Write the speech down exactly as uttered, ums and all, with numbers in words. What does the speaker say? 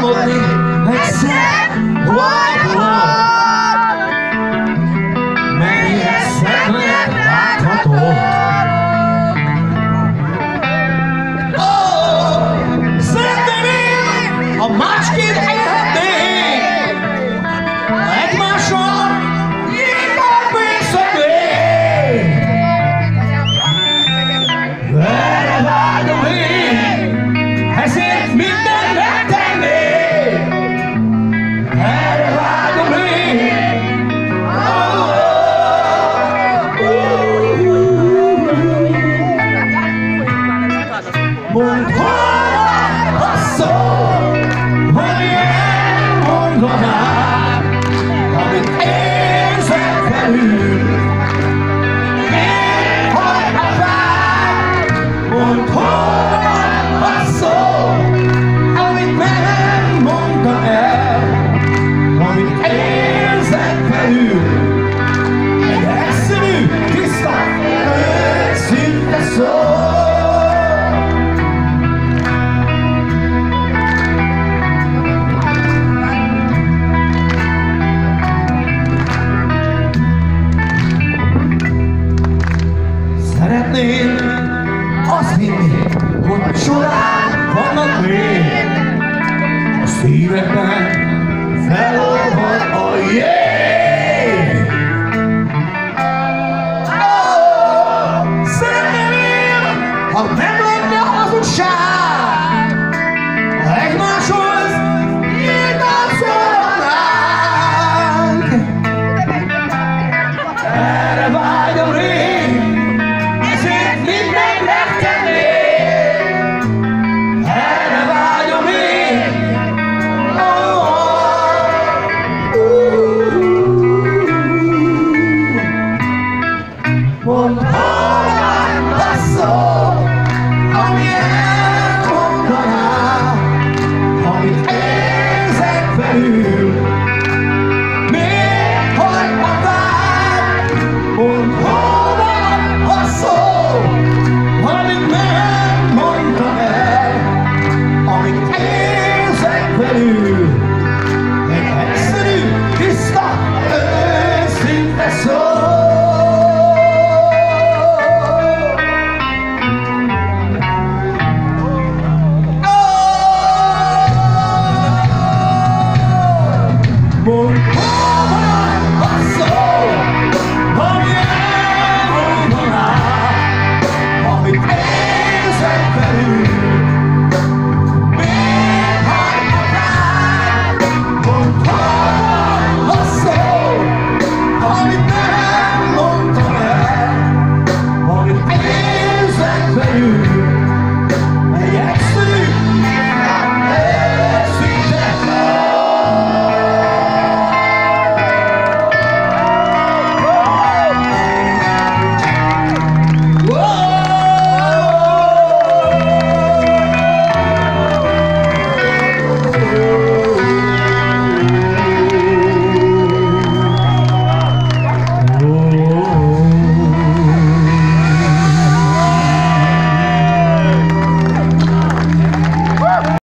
álmodni egyszer valahol, melyek szemben látható. Szeretném én, ha másként élhetnénk, egymással nyilván bészegnénk. Erre vágyom én, ezért mindent megtennék. Erre vágyom én. Mondd hol a szó, hogy elmondanám, amit érzek velünk. Én vagy a vágy, mondd hol a szó, amit nem mondtam el, amit érzek velünk. Egy egyszerű, tiszta, őszinte szó. Szeretném azt hinni, hogy során vannak még a szívekben felolvad a jég. Oh, szeretném én, ha nem lenne hazugság, egymáshoz nyíltan szólhatnánk. Erre vágyom rég, mondd hol a szó, ami elmondaná, amit érzek velünk.